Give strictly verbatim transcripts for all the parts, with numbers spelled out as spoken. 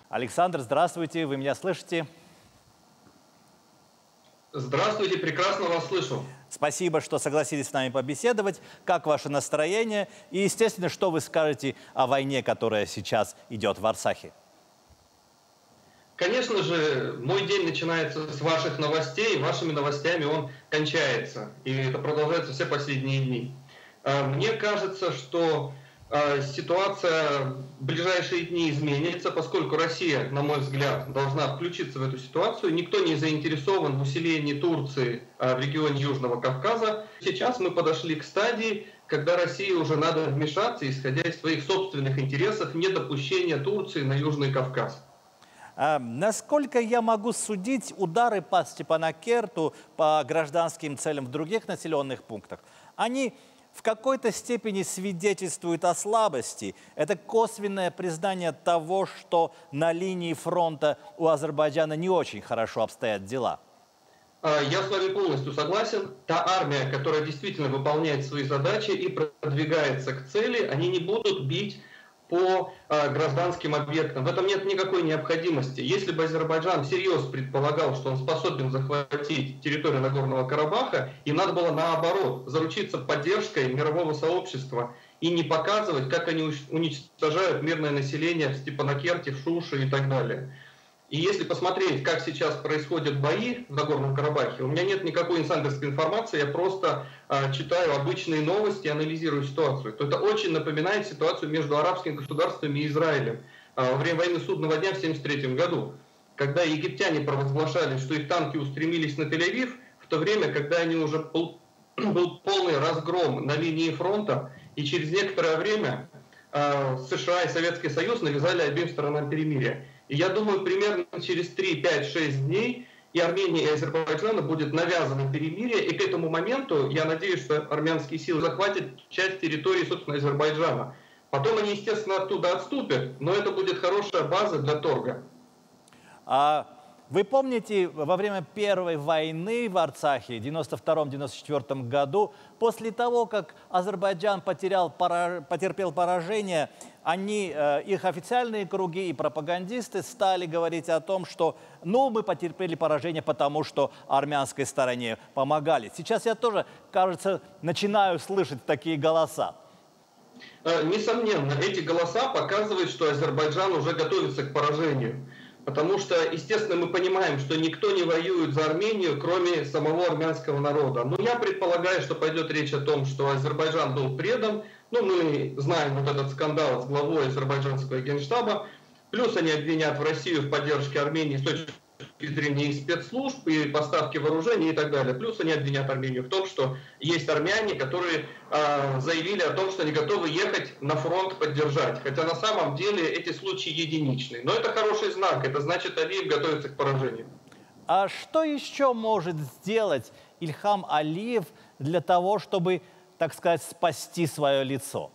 Александр, здравствуйте, вы меня слышите? Здравствуйте, прекрасно вас слышу. Спасибо, что согласились с нами побеседовать. Как ваше настроение? И, естественно, что вы скажете о войне, которая сейчас идет в Арцахе? Конечно же, мой день начинается с ваших новостей, вашими новостями он кончается. И это продолжается все последние дни. Мне кажется, что ситуация в ближайшие дни изменится, поскольку Россия, на мой взгляд, должна включиться в эту ситуацию. Никто не заинтересован в усилении Турции в регионе Южного Кавказа. Сейчас мы подошли к стадии, когда России уже надо вмешаться, исходя из своих собственных интересов, недопущения Турции на Южный Кавказ. А, насколько я могу судить, удары по Степанакерту, по гражданским целям в других населенных пунктах, они в какой-то степени свидетельствуют о слабости. Это косвенное признание того, что на линии фронта у Азербайджана не очень хорошо обстоят дела. Я с вами полностью согласен. Та армия, которая действительно выполняет свои задачи и продвигается к цели, они не будут бить по э, гражданским объектам. В этом нет никакой необходимости. Если бы Азербайджан всерьез предполагал, что он способен захватить территорию Нагорного Карабаха, им надо было наоборот заручиться поддержкой мирового сообщества и не показывать, как они уничтожают мирное население в Степанакерте, в Шуше и так далее. И если посмотреть, как сейчас происходят бои в Нагорном Карабахе, у меня нет никакой инсайдерской информации, я просто э, читаю обычные новости, анализирую ситуацию. То это очень напоминает ситуацию между арабскими государствами и Израилем э, во время войны Судного дня в тысяча девятьсот семьдесят третьем году, когда египтяне провозглашали, что их танки устремились на Тель-Авив, в то время, когда они уже был, был полный разгром на линии фронта, и через некоторое время э, США и Советский Союз навязали обеим сторонам перемирие. И я думаю, примерно через три, пять, шесть дней и Армении, и Азербайджану будет навязано перемирие. И к этому моменту, я надеюсь, что армянские силы захватят часть территории, собственно, Азербайджана. Потом они, естественно, оттуда отступят, но это будет хорошая база для торга. А вы помните, во время первой войны в Арцахе в девяносто втором — девяносто четвёртом году, после того, как Азербайджан потерял, потерпел поражение, они, их официальные круги и пропагандисты стали говорить о том, что ну, мы потерпели поражение, потому что армянской стороне помогали. Сейчас я тоже, кажется, начинаю слышать такие голоса. Несомненно, эти голоса показывают, что Азербайджан уже готовится к поражению. Потому что, естественно, мы понимаем, что никто не воюет за Армению, кроме самого армянского народа. Но я предполагаю, что пойдет речь о том, что Азербайджан был предан. Ну, мы знаем вот этот скандал с главой азербайджанского генштаба. Плюс они обвинят в Россию в поддержке Армении с точки зрения и спецслужб, и поставки вооружений и так далее. Плюс они обвинят Армению в том, что есть армяне, которые э, заявили о том, что они готовы ехать на фронт поддержать. Хотя на самом деле эти случаи единичны. Но это хороший знак. Это значит, Алиев готовится к поражению. А что еще может сделать Ильхам Алиев для того, чтобы, так сказать, спасти свое лицо?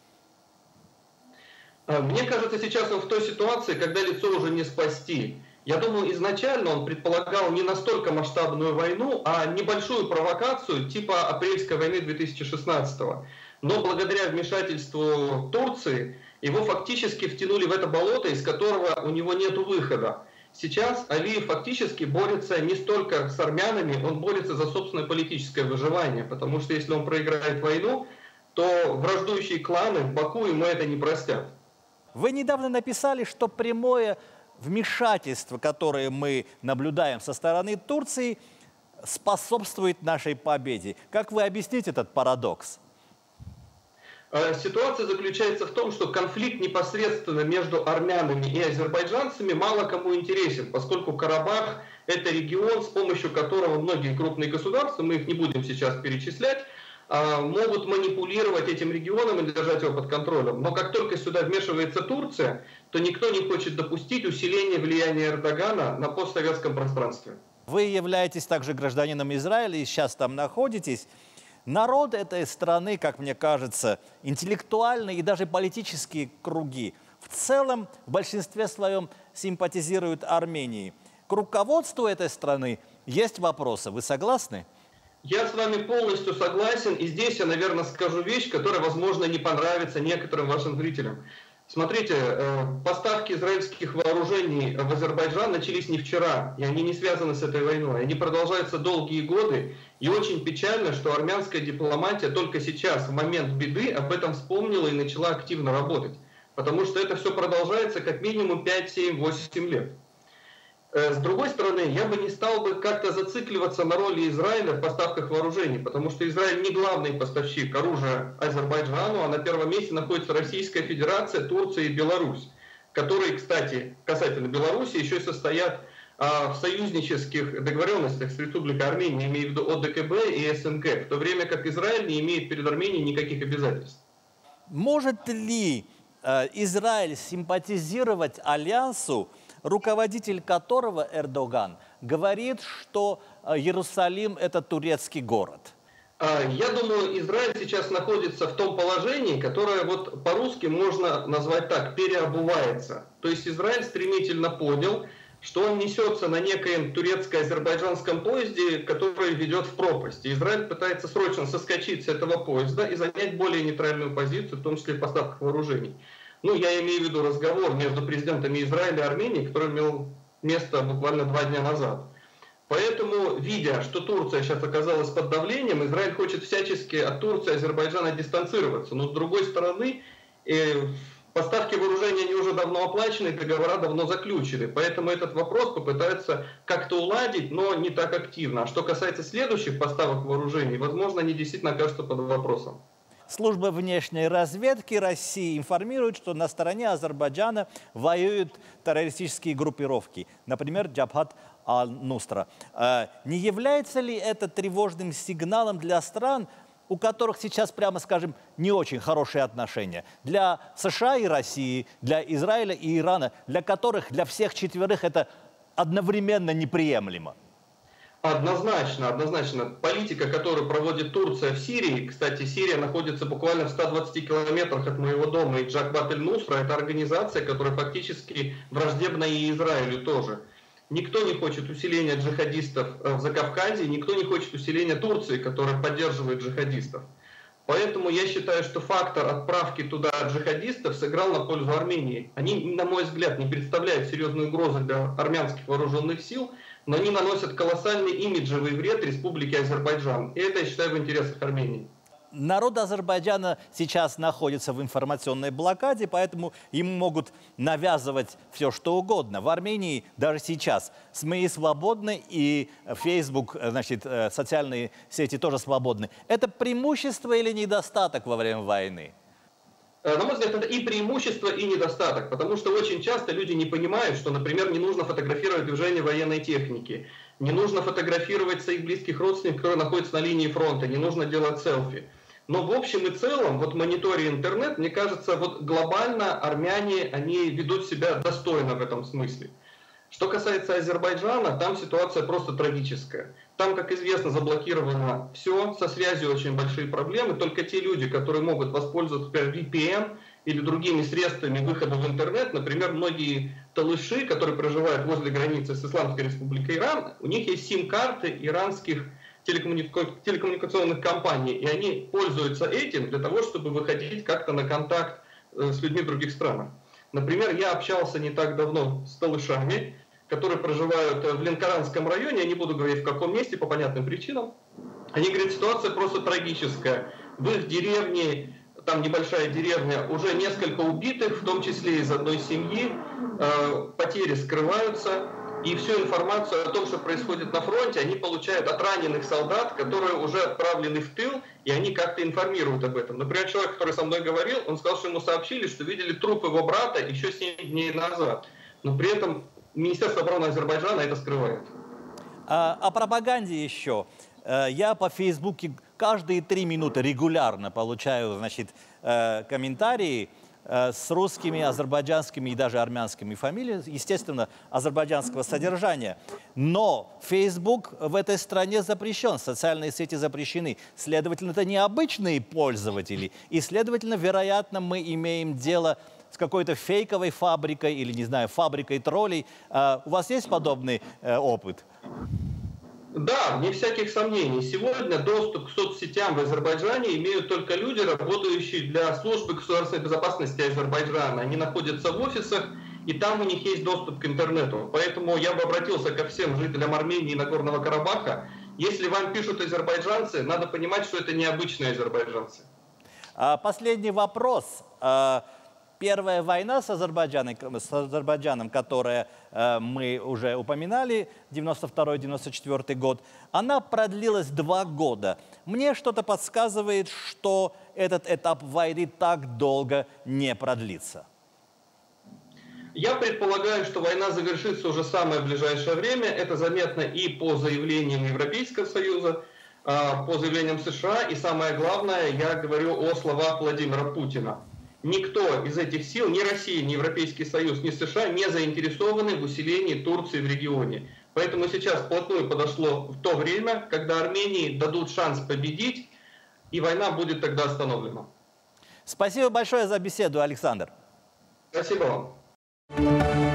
Мне кажется, сейчас он в той ситуации, когда лицо уже не спасти. Я думаю, изначально он предполагал не настолько масштабную войну, а небольшую провокацию типа апрельской войны две тысячи шестнадцатого. Но благодаря вмешательству Турции его фактически втянули в это болото, из которого у него нет выхода. Сейчас Алиев фактически борется не столько с армянами, он борется за собственное политическое выживание, потому что если он проиграет войну, то враждующие кланы в Баку ему это не простят. Вы недавно написали, что прямое вмешательство, которое мы наблюдаем со стороны Турции, способствует нашей победе. Как вы объясните этот парадокс? Ситуация заключается в том, что конфликт непосредственно между армянами и азербайджанцами мало кому интересен, поскольку Карабах – это регион, с помощью которого многие крупные государства, мы их не будем сейчас перечислять, могут манипулировать этим регионом и держать его под контролем. Но как только сюда вмешивается Турция, то никто не хочет допустить усиления влияния Эрдогана на постсоветском пространстве. Вы являетесь также гражданином Израиля и сейчас там находитесь. Народ этой страны, как мне кажется, интеллектуальные и даже политические круги в целом в большинстве своем симпатизируют Армении. К руководству этой страны есть вопросы. Вы согласны? Я с вами полностью согласен, и здесь я, наверное, скажу вещь, которая, возможно, не понравится некоторым вашим зрителям. Смотрите, поставки израильских вооружений в Азербайджан начались не вчера, и они не связаны с этой войной. Они продолжаются долгие годы, и очень печально, что армянская дипломатия только сейчас, в момент беды, об этом вспомнила и начала активно работать. Потому что это все продолжается как минимум пять, семь, восемь лет. С другой стороны, я бы не стал бы как-то зацикливаться на роли Израиля в поставках вооружений, потому что Израиль не главный поставщик оружия Азербайджану, а на первом месте находится Российская Федерация, Турция и Беларусь, которые, кстати, касательно Беларуси, еще и состоят а, в союзнических договоренностях с Республикой Армения, имею в виду ОДКБ и СНГ, в то время как Израиль не имеет перед Арменией никаких обязательств. Может ли э, Израиль симпатизировать альянсу, руководитель которого, Эрдоган, говорит, что Иерусалим – это турецкий город? Я думаю, Израиль сейчас находится в том положении, которое вот по-русски можно назвать так – переобувается. То есть Израиль стремительно понял, что он несется на некоем турецко-азербайджанском поезде, который ведет в пропасть. И Израиль пытается срочно соскочить с этого поезда и занять более нейтральную позицию, в том числе в поставках вооружений. Ну, я имею в виду разговор между президентами Израиля и Армении, который имел место буквально два дня назад. Поэтому, видя, что Турция сейчас оказалась под давлением, Израиль хочет всячески от Турции и Азербайджана дистанцироваться. Но с другой стороны, э, поставки вооружений они уже давно оплачены, договора давно заключены. Поэтому этот вопрос попытаются как-то уладить, но не так активно. А что касается следующих поставок вооружений, возможно, они действительно окажутся под вопросом. Служба внешней разведки России информирует, что на стороне Азербайджана воюют террористические группировки, например, Джабхат аль-Нусра. Не является ли это тревожным сигналом для стран, у которых сейчас, прямо скажем, не очень хорошие отношения? Для США и России, для Израиля и Ирана, для которых, для всех четверых это одновременно неприемлемо? Однозначно, однозначно. Политика, которую проводит Турция в Сирии, кстати, Сирия находится буквально в ста двадцати километрах от моего дома, и Джабхат аль-Нусра – это организация, которая фактически враждебна и Израилю тоже. Никто не хочет усиления джихадистов в Закавказье, никто не хочет усиления Турции, которая поддерживает джихадистов. Поэтому я считаю, что фактор отправки туда джихадистов сыграл на пользу Армении. Они, на мой взгляд, не представляют серьезной угрозы для армянских вооруженных сил, но они наносят колоссальный имиджевый вред Республике Азербайджан. И это, я считаю, в интересах Армении. Народ Азербайджана сейчас находится в информационной блокаде, поэтому им могут навязывать все, что угодно. В Армении даже сейчас СМИ свободны, и Facebook, значит, социальные сети тоже свободны. Это преимущество или недостаток во время войны? На мой взгляд, это и преимущество, и недостаток, потому что очень часто люди не понимают, что, например, не нужно фотографировать движение военной техники, не нужно фотографировать своих близких родственников, которые находятся на линии фронта, не нужно делать селфи. Но в общем и целом, вот мониторя интернет, мне кажется, вот глобально армяне, они ведут себя достойно в этом смысле. Что касается Азербайджана, там ситуация просто трагическая. Там, как известно, заблокировано все, со связью очень большие проблемы. Только те люди, которые могут воспользоваться, например, ви пи эн или другими средствами выхода в интернет, например, многие талыши, которые проживают возле границы с Исламской Республикой Иран, у них есть сим-карты иранских телекоммуникационных компаний, и они пользуются этим для того, чтобы выходить как-то на контакт с людьми в других странах. Например, я общался не так давно с талышами, которые проживают в Ленкоранском районе, я не буду говорить в каком месте по понятным причинам. Они говорят, ситуация просто трагическая. В их деревне, там небольшая деревня, уже несколько убитых, в том числе из одной семьи, потери скрываются. И всю информацию о том, что происходит на фронте, они получают от раненых солдат, которые уже отправлены в тыл, и они как-то информируют об этом. Например, человек, который со мной говорил, он сказал, что ему сообщили, что видели труп его брата еще семь дней назад. Но при этом Министерство обороны Азербайджана это скрывает. А, о пропаганде еще. Я по Фейсбуке каждые три минуты регулярно получаю, значит, комментарии с русскими, азербайджанскими и даже армянскими фамилиями, естественно, азербайджанского содержания. Но Facebook в этой стране запрещен, социальные сети запрещены. Следовательно, это не обычные пользователи. И, следовательно, вероятно, мы имеем дело с какой-то фейковой фабрикой или, не знаю, фабрикой троллей. У вас есть подобный опыт? Да, вне всяких сомнений. Сегодня доступ к соцсетям в Азербайджане имеют только люди, работающие для службы государственной безопасности Азербайджана. Они находятся в офисах, и там у них есть доступ к интернету. Поэтому я бы обратился ко всем жителям Армении и Нагорного Карабаха. Если вам пишут азербайджанцы, надо понимать, что это не обычные азербайджанцы. Последний вопрос. Первая война с Азербайджаном, с Азербайджаном, которую э, мы уже упоминали, девяносто второй — девяносто четвёртый год, она продлилась два года. Мне что-то подсказывает, что этот этап войны так долго не продлится. Я предполагаю, что война завершится уже в самое ближайшее время. Это заметно и по заявлениям Европейского Союза, по заявлениям США. И самое главное, я говорю о словах Владимира Путина. Никто из этих сил, ни Россия, ни Европейский Союз, ни США не заинтересованы в усилении Турции в регионе. Поэтому сейчас вплотную подошло то время, когда Армении дадут шанс победить, и война будет тогда остановлена. Спасибо большое за беседу, Александр. Спасибо вам.